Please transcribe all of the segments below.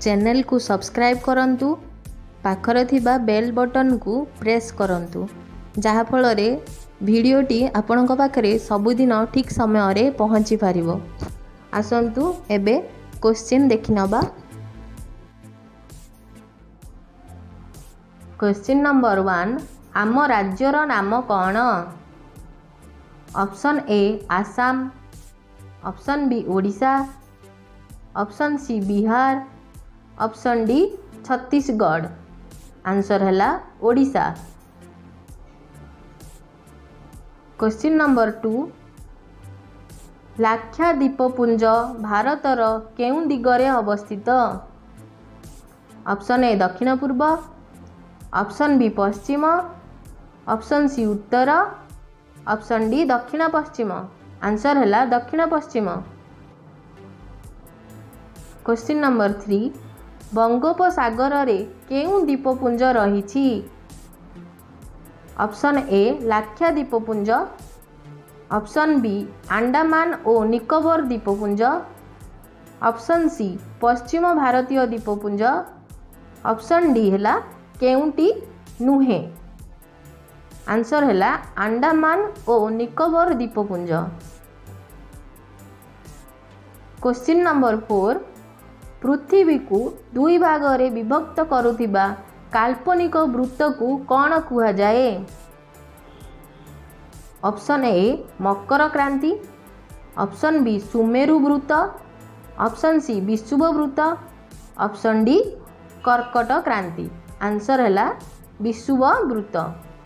Channel को subscribe करंतु पाखरे थिबा बेल बटन को प्रेस करंतु जहा फलरे भिडियोटी आपणक पाखरे सबुदिन ठीक समय रे पहुँची पारिबो। आसंतु एबे क्वेश्चन देखि नबा। क्वेश्चन नंबर 1 आम राज्यर नाम कौन? Option A Assam, option B Odisha, option C Bihar, option D Chhattisgarh. Answer हैला ओडिशा। क्वेश्चन नंबर 2 लाक्षाद्वीपपुंज भारतर केउं दिगरे अवस्थित? ऑप्शन ए दक्षिण पूर्व, ऑप्शन बी पश्चिम, ऑप्शन सी उत्तर, ऑप्शन डी दक्षिण पश्चिम। आंसर हैला दक्षिण पश्चिम। क्वेश्चन नंबर 3 बंगोपसागर रे केउं द्वीपपुंज रहिछि? ऑप्शन ए लाक्षाद्वीपपुंज, ऑप्शन बी अंडमान और निकोबर द्वीपपुंज, ऑप्शन सी पश्चिम भारतीय द्वीपपुंज, ऑप्शन डी हैला केउंटी नुहे। आंसर हैला अंडमान और निकोबर द्वीपपुंज। क्वेश्चन नंबर 4 पृथ्वी को दुई भाग रे विभक्त करुथिबा काल्पनिक वृत्त को कौन कुहा जाए? ऑप्शन ए मकर क्रांति, ऑप्शन बी सुमेरु वृत्त, ऑप्शन सी विषुव वृत्त, ऑप्शन डी कर्कट क्रांति। आंसर हैला विषुव वृत्त।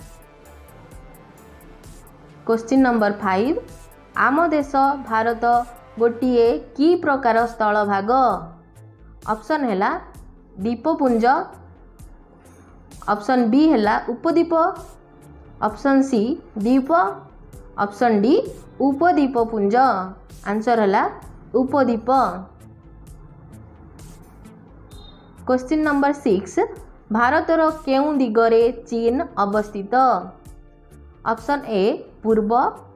क्वेश्चन नंबर 5 आम देश भारत गोटिए की प्रकार स्थल भाग? ऑप्शन हैला द्वीपपुंज, ऑप्शन बी हैला उपद्वीप, ऑप्शन सी द्वीप, ऑप्शन डी उपद्वीपपुंज। आंसर हैला उपद्वीप। क्वेश्चन नंबर 6 भारतर केउं दिगरे चीन अवस्थित? ऑप्शन ए पूर्व,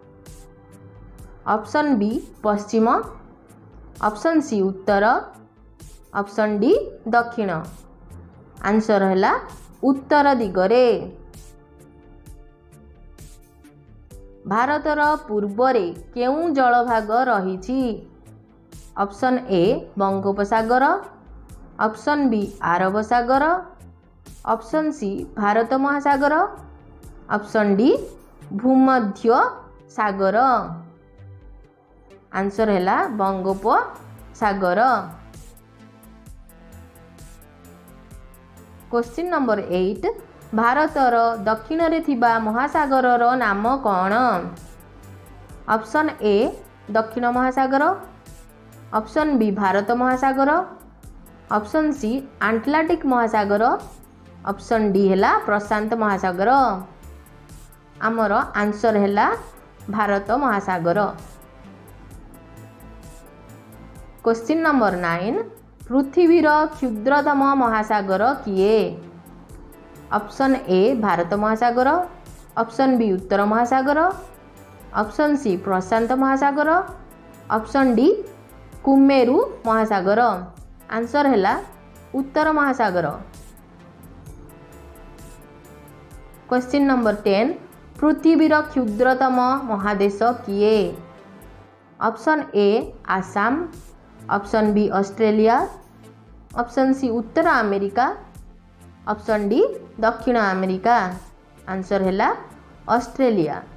ऑप्शन बी पश्चिम, ऑप्शन सी उत्तर, ऑप्शन डी दक्षिण। आंसर हैला उत्तर दिगरे। भारतर पूर्वरे केउं जलभाग रहिछि? ऑप्शन ए बंगोपसागर, ऑप्शन बी आरब सागर, ऑप्शन सी भारत महासागर, ऑप्शन डी भूमध्य सागर। आंसर हैला बंगोपसागर। क्वेश्चन नंबर 8 भारतर दक्षिण रे थिबा महासागर रो नाम कौन? ऑप्शन ए दक्षिण महासागर, ऑप्शन बी भारत महासागर, ऑप्शन सी आटलांटिक महासागर, ऑप्शन डी हैला प्रशांत महासागर। आमर आंसर हैला भारत महासागर। क्वेश्चन नंबर 9 पृथ्वीर क्षुद्रतम महासागर किए? ऑप्शन ए भारत महासागर, ऑप्शन बी उत्तर महासागर, ऑप्शन सी प्रशांत महासागर, ऑप्शन डी कुमेरु महासागर। आंसर हैला उत्तर महासागर। क्वेश्चन नंबर 10 पृथ्वीर क्षुद्रतम महादेश किए? Option A Assam, option B Australia, option C उत्तर अमेरिका, ऑप्शन डी दक्षिण अमेरिका। आंसर हैला ऑस्ट्रेलिया।